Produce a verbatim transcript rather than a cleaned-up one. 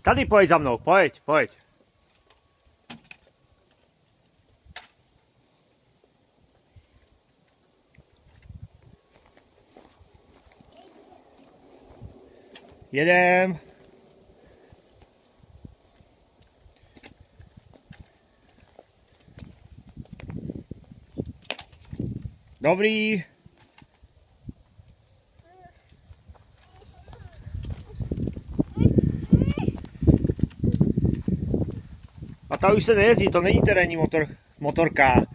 Tady pojď za mnou, pojď, pojď. Jedem. Dobrý. A ta už se nejezdí, to není terénní motor, motorka.